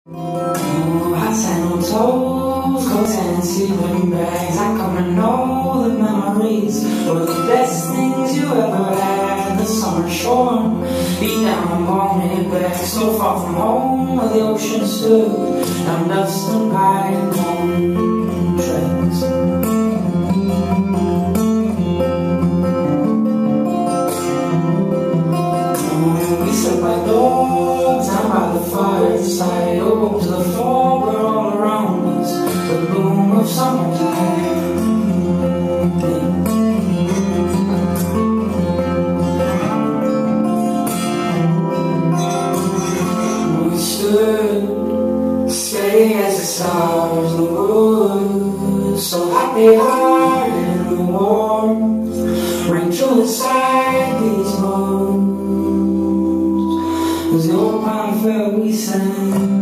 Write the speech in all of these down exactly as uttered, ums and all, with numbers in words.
Oh, hot sand on toes, coats and sleeping bags. I come to know the memories were the best things you ever had. The summer shore, beat down on bone back, so far from home where the ocean stood. Now dust and pine on tracks. Oh, we slept like dogs down by the fireside. Awoke to the fog were all around us, the bloom of summertime. We stood, steady as the stars in the woods, so happy-hearted in the warmth, ring true inside these bones. As the old pine fell, we sang.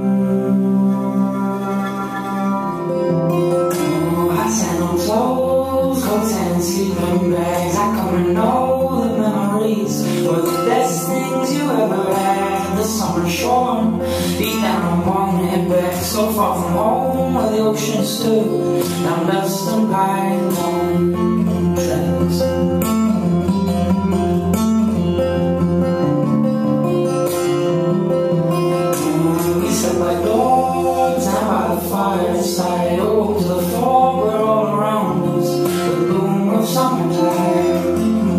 Oh, hot sand on toes, coats and sleeping bags. I come to know the memories were the best things you ever had. The summer shore, beat down on one back, so far from home where the ocean stood. Now dust and pine on tracks. Like dogs down by the fireside, awoke to the fog were all around us, the bloom of summertime.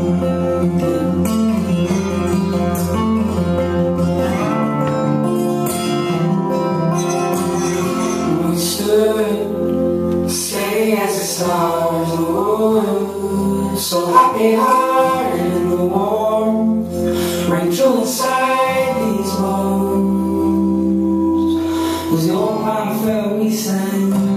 We stood, steady as the stars in the woods, so happy-hearted in the warmth, ring true inside these bones. As the old pine fell, we sang.